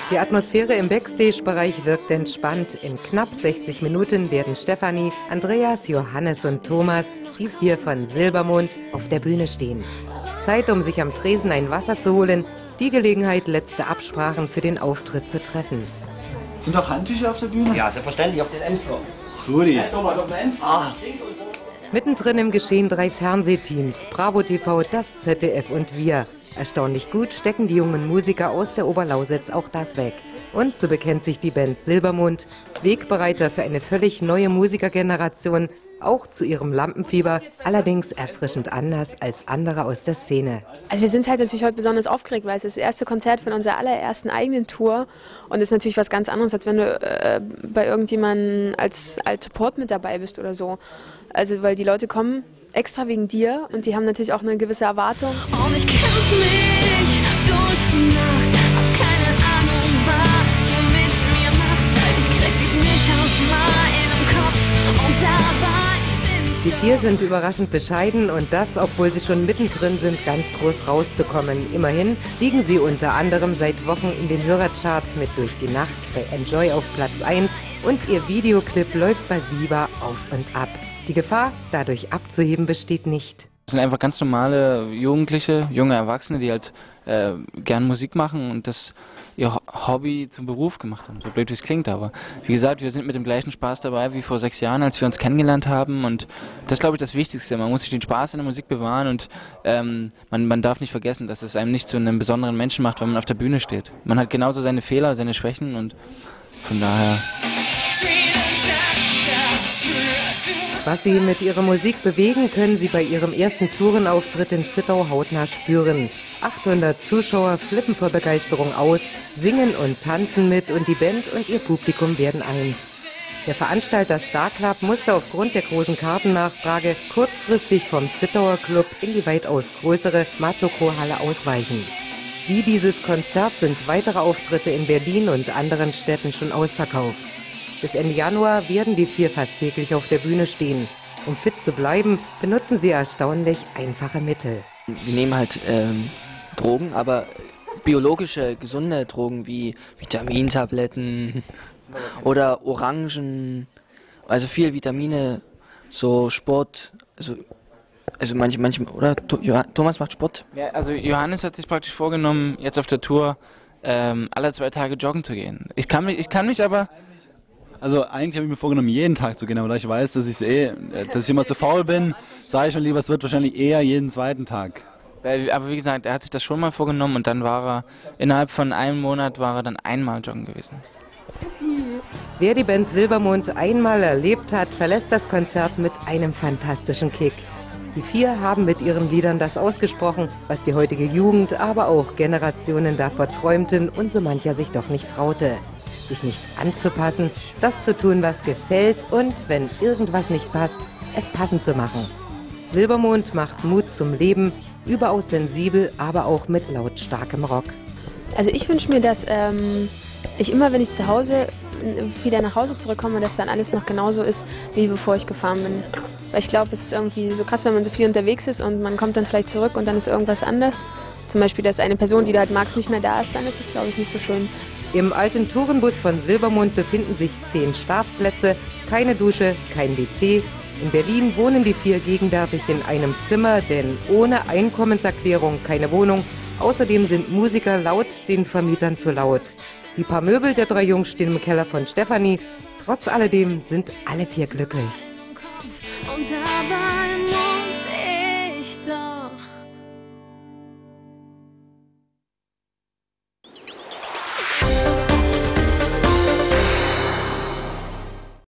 Die Atmosphäre im Backstage-Bereich wirkt entspannt. In knapp 60 Minuten werden Stefanie, Andreas, Johannes und Thomas, die 4 von Silbermond, auf der Bühne stehen. Zeit, um sich am Tresen ein Wasser zu holen. Die Gelegenheit, letzte Absprachen für den Auftritt zu treffen. Sind auch Handtücher auf der Bühne? Ja, selbstverständlich, auf den Emsloch. Rudi. Thomas, auf den Emsloch. Ah. Mittendrin im Geschehen 3 Fernsehteams, Bravo TV, das ZDF und wir. Erstaunlich gut stecken die jungen Musiker aus der Oberlausitz auch das weg. Und so bekennt sich die Band Silbermond, Wegbereiter für eine völlig neue Musikergeneration, auch zu ihrem Lampenfieber, allerdings erfrischend anders als andere aus der Szene. Also wir sind halt natürlich heute besonders aufgeregt, weil es ist das erste Konzert von unserer allerersten eigenen Tour und ist natürlich was ganz anderes, als wenn du bei irgendjemandem als Support mit dabei bist oder so. Also weil die Leute kommen extra wegen dir und die haben natürlich auch eine gewisse Erwartung. Und ich kämpf mich durch die Nacht, hab keine Ahnung, was du mit mir machst. Ich krieg dich nicht aus meinem Kopf und dabei bin ich. Die 4 sind überraschend bescheiden und das, obwohl sie schon mittendrin sind, ganz groß rauszukommen. Immerhin liegen sie unter anderem seit Wochen in den Hörercharts mit Durch die Nacht bei Enjoy auf Platz 1 und ihr Videoclip läuft bei Viva auf und ab. Die Gefahr, dadurch abzuheben, besteht nicht. Das sind einfach ganz normale Jugendliche, junge Erwachsene, die halt gern Musik machen und das ihr Hobby zum Beruf gemacht haben. So blöd wie es klingt, aber wie gesagt, wir sind mit dem gleichen Spaß dabei wie vor 6 Jahren, als wir uns kennengelernt haben und das ist, glaube ich, das Wichtigste. Man muss sich den Spaß in der Musik bewahren und man darf nicht vergessen, dass es einem nicht zu einem besonderen Menschen macht, wenn man auf der Bühne steht. Man hat genauso seine Fehler, seine Schwächen und von daher... Was sie mit ihrer Musik bewegen, können sie bei ihrem ersten Tourenauftritt in Zittau hautnah spüren. 800 Zuschauer flippen vor Begeisterung aus, singen und tanzen mit und die Band und ihr Publikum werden eins. Der Veranstalter Star Club musste aufgrund der großen Kartennachfrage kurzfristig vom Zittauer Club in die weitaus größere Matokro-Halle ausweichen. Wie dieses Konzert sind weitere Auftritte in Berlin und anderen Städten schon ausverkauft. Bis Ende Januar werden die 4 fast täglich auf der Bühne stehen. Um fit zu bleiben, benutzen sie erstaunlich einfache Mittel. Wir nehmen halt Drogen, aber biologische, gesunde Drogen wie Vitamintabletten oder Orangen, also viel Vitamine, so Sport, also manche, oder? Thomas macht Sport? Ja, also Johannes hat sich praktisch vorgenommen, jetzt auf der Tour alle 2 Tage joggen zu gehen. Ich kann mich aber... Also eigentlich habe ich mir vorgenommen, jeden Tag zu gehen, aber da ich weiß, dass ich immer zu faul bin, sage ich schon lieber, es wird wahrscheinlich eher jeden 2. Tag. Aber wie gesagt, er hat sich das schon mal vorgenommen und dann innerhalb von einem Monat war er dann einmal joggen gewesen. Wer die Band Silbermond einmal erlebt hat, verlässt das Konzert mit einem fantastischen Kick. Die 4 haben mit ihren Liedern das ausgesprochen, was die heutige Jugend, aber auch Generationen davor träumten und so mancher sich doch nicht traute. Sich nicht anzupassen, das zu tun, was gefällt und, wenn irgendwas nicht passt, es passend zu machen. Silbermond macht Mut zum Leben, überaus sensibel, aber auch mit lautstarkem Rock. Also ich wünsche mir, dass ich immer, wenn ich zu Hause wieder nach Hause zurückkomme, dass dann alles noch genauso ist, wie bevor ich gefahren bin. Weil ich glaube, es ist irgendwie so krass, wenn man so viel unterwegs ist und man kommt dann vielleicht zurück und dann ist irgendwas anders. Zum Beispiel, dass eine Person, die du halt magst, nicht mehr da ist, dann ist es, glaube ich, nicht so schön. Im alten Tourenbus von Silbermond befinden sich 10 Schlafplätze, keine Dusche, kein WC. In Berlin wohnen die 4 gegenwärtig in einem Zimmer, denn ohne Einkommenserklärung keine Wohnung. Außerdem sind Musiker laut den Vermietern zu laut. Die paar Möbel der 3 Jungs stehen im Keller von Stefanie. Trotz alledem sind alle 4 glücklich. Und dabei